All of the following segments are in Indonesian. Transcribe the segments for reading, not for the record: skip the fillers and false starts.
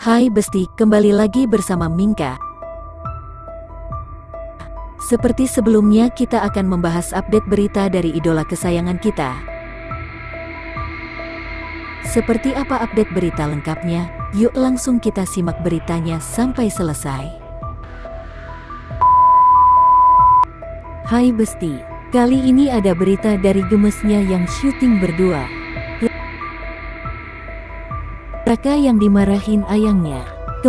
Hai Besti, kembali lagi bersama Mingka. Seperti sebelumnya, kita akan membahas update berita dari idola kesayangan kita. Seperti apa update berita lengkapnya? Yuk langsung kita simak beritanya sampai selesai. Hai Besti, kali ini ada berita dari gemesnya yang syuting berdua. Raka yang dimarahin ayangnya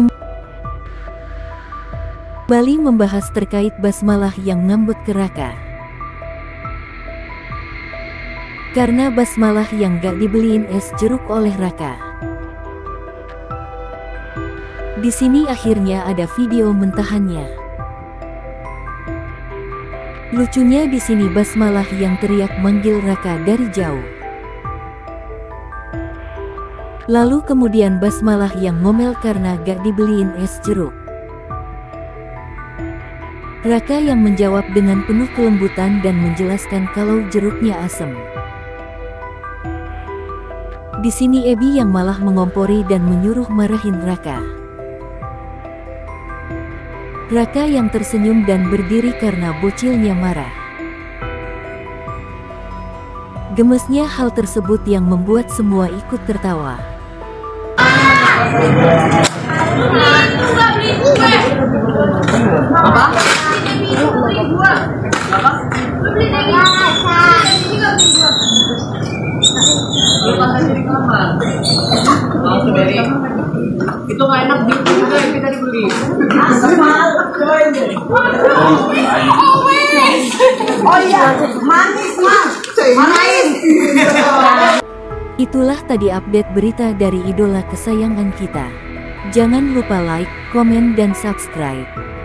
kembali membahas terkait basmalah yang ngambek ke Raka. Karena basmalah yang gak dibeliin es jeruk oleh Raka. Di sini akhirnya ada video mentahannya. Lucunya di sini basmalah yang teriak manggil Raka dari jauh. Lalu kemudian basmalah yang ngomel karena gak dibeliin es jeruk. Raka yang menjawab dengan penuh kelembutan dan menjelaskan kalau jeruknya asem. Di sini Ebi yang malah mengompori dan menyuruh marahin Raka. Raka yang tersenyum dan berdiri karena bocilnya marah. Gemesnya hal tersebut yang membuat semua ikut tertawa. Itu nggak enak gitu juga yang kita dibeli. Oh iya, manis mas, marahin. Itulah tadi update berita dari idola kesayangan kita. Jangan lupa like, komen dan subscribe.